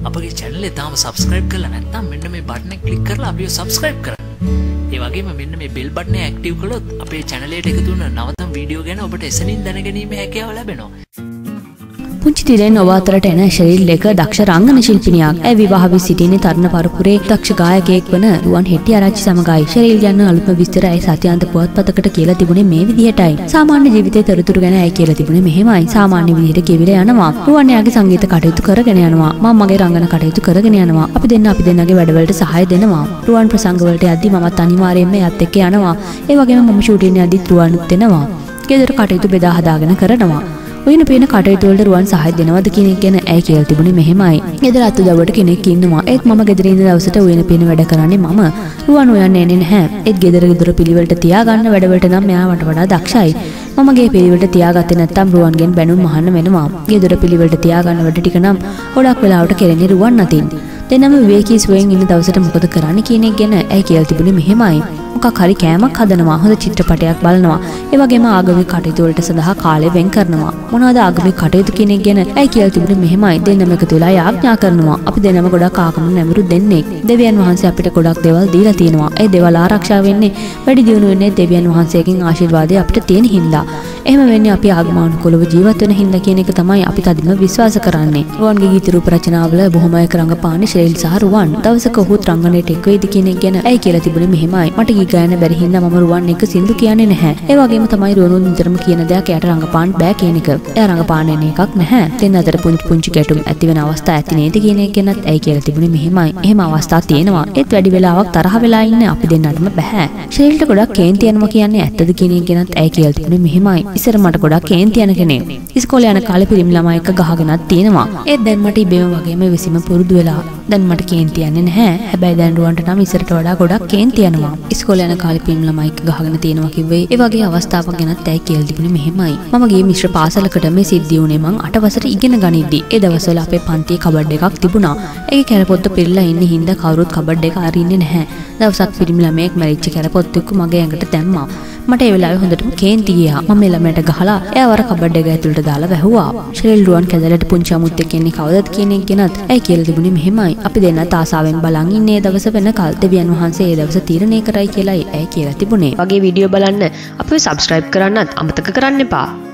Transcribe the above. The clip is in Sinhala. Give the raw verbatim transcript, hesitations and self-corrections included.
අපගේ channel එක තාම subscribe කරලා නැත්නම් මෙන්න මේ button එක click කරලා අපිව subscribe කරන්න. ඒ වගේම මෙන්න මේ bell button එක active කළොත් අපේ channel එකට එකතු වෙන නවතම වීඩියෝ ගැන ඔබට එසනින් දැනගැනීමේ හැකියාව ලැබෙනවා. පුංචි තිරෙන් ඔබ අතරට එන ශරීර ලේක දක්ෂ රංගන ශිල්පිනියක්. ඇය විවාහ වී සිටින තරුණ පරපුරේ දක්ෂ ගායකයෙක් වන රුවන් හෙට්ටිආරච්චි සමගයි. ශරීර යන අලුත්ම විස්තර ඇය සත්‍යාන්ත පුවත්පතකට කියලා තිබුණේ මේ විදිහටයි. සාමාන්‍ය ජීවිතයේ තොරතුරු ගැන ඇය කියලා තිබුණේ මෙහෙමයි. සාමාන්‍ය විදිහට කෙවිල යනවා. රුවන් එයාගේ සංගීත කටයුතු කරගෙන යනවා. මම මගේ රංගන කටයුතු කරගෙන යනවා. අපි දෙන්න අපි දෙන්නගේ වැඩවලට සහාය දෙනවා. රුවන් ප්‍රසංග වලට යද්දි මමත් අනිවාර්යයෙන්ම එයත් එක්ක යනවා. ඒ වගේම මම ෂූටින් යද්දිත් රුවන්ත් එනවා. ගෙදර කටයුතු බෙදා හදාගෙන කරනවා. ඔයන පේන කටයුතු වලට රුවන් සහාය දෙනවද කියන එක ගැන ඇයි කියලා තිබුණේ මෙහෙමයි. ගෙදර අත්දැවුවට කෙනෙක් ඉන්නවා. ඒත් මම ගෙදර ඉන්න දවසට ඔයන පේන වැඩ කරන්නේ මම. රුවන් ඔයන්නේ එන්නේ නැහැ. ඒත් ගෙදර ගෙදර පිළිවෙලට තියාගන්න වැඩවලට නම් මෙයාට වඩා දක්ෂයි. මම ගේ පිළිවෙලට තියාගත්තේ නැත්නම් රුවන්ගෙන් බැනුම් අහන්න වෙනවා. ගෙදර පිළිවෙලට තියාගන්න වැඩ ටික නම් ගොඩක් වෙලාවට කෙරෙන්නේ රුවන් අතින්. දෙන්නම විවේකී සුවයෙන් ඉන්න දවසට මොකද කරන්නේ කියන එක ගැන ඇයි කියලා තිබුණේ මෙහෙමයි. මොකක් හරි කෑමක් හදනවා, හොඳ චිත්‍රපටයක් බලනවා, ඒ වගේම ආගමික කටයුතු වලට සඳහා කාලය වෙන් කරනවා. මොනවාද ආගමික කටයුතු කියන එක ගැන ඇයි කියලා තිබුණේ මෙහෙමයි. දෙන්නම එකතු වෙලා යාඥා කරනවා. අපි දෙන්නම ගොඩක් ආගම නැඹුරු දෙන්නෙක්. දෙවියන් වහන්සේ අපිට ගොඩක් දේවල් දීලා තියෙනවා. ඒ දේවල් ආරක්ෂා වෙන්නේ වැඩි දියුණු වෙන්නේ දෙවියන් වහන්සේගෙන් ආශිර්වාදය අපිට තියෙන හින්දා. එහෙම වෙන්නේ අපි ආගමනුකූලව ජීවත් වෙන හින්දා කියන එක තමයි අපි තදින්ම විශ්වාස කරන්නේ. රුවන්ගේ ගීත රූප රචනාවල බොහොම එක රංගපාන්නේ ශ්‍රේල් සහ රුවන්. දවසක ඔහුත් රංගනයට එක් වෙයිද කියන එක ගැන ඇයි කියලා තිබුණේ මෙහෙමයි. මට ගී ගායන බැරි හින්දා මම රුවන් එක සින්දු කියන්නේ නැහැ. ඒ වගේම තමයි රුවනුත් නිතරම කියන දෙයක් එයාට රංගපාන්න බෑ කියන එක. එයා රංගපාන්න එන එකක් නැහැ. දෙන්න අතර පුංචි පුංචි ගැටුම් ඇති වෙන අවස්ථා ඇති නේද කියන එක ගැනත් ඇයි කියලා තිබුණේ මෙහෙමයි. එහෙම අවස්ථා තියෙනවා. ඒත් වැඩි වෙලාවක් තරහ වෙලා ඉන්න අපි දෙන්නටම බෑ. ශ්‍රේල්ට ගොඩක් කේන්ති යනවා කියන්නේ ඇත්තද කියන එක ගැනත් ඇයි කියලා තිබුණේ මෙහෙමයි. ඉස්සර මට ගොඩක් කේන්ති යන කෙනෙක්. ඉස්කෝලේ යන කාලේ පිරිමි ළමයි එක්ක ගහගෙනත් තියෙනවා. ඒත් දැන් මට ඉබේම වගේම විසීම පුරුදු වෙලා. දැන් මට කේන්ති යන්නේ නැහැ. හැබැයි දැන් රුවන්ට නම් ඉස්සරට වඩා ගොඩක් කේන්ති යනවා. ඉස්කෝලේ යන කාලේ පිරිමි ළමයි එක්ක ගහගෙන තියෙනවා කිව්වේ. ඒ වගේ අවස්ථාවක් ගැනත් ඇයි කියලා තිබුණේ මෙහෙමයි. මම ගියේ මිශ්‍ර පාසලකට මේ සිද්ධිය උනේ මං අට වසරේ ඉගෙන ගනිද්දි. ඒ දවස්වල අපේ පන්තියේ කබඩ් එකක් තිබුණා. ඒකේ කැරපොත්ත පිරලා ඉන්නේ හින්දා කවුරුත් කබඩ් එක අරින්නේ නැහැ. දවසක් පිරිමි ළමයෙක් මැරිච්ච කැරපොත්ත එක්ක මගේ ඇඟට දැම්මා. මට ඒ වෙලාවේ හොඳටම කේන්ති ගියා. මම මේ ළමයට ගහලා එයාව අර කබඩ් එක ඇතුළට දාලා වැහුවා. ශ්‍රේල් රුවන් කැදලට පුංචි අමුත් එක්ක එන්නේ කවදද කියන එක ගැනත් ඇයි කියලා තිබුණේ මෙහෙමයි. අපි දෙන්නත් ආසාවෙන් බලන් ඉන්නේ ඒ දවස වෙනකල් දෙවියන් වහන්සේ ඒ දවස තීරණය කරයි කියලා ඇයි කියලා තිබුණේ. වගේ වීඩියෝ බලන්න අපිව subscribe කරන්නත් අමතක කරන්න එපා.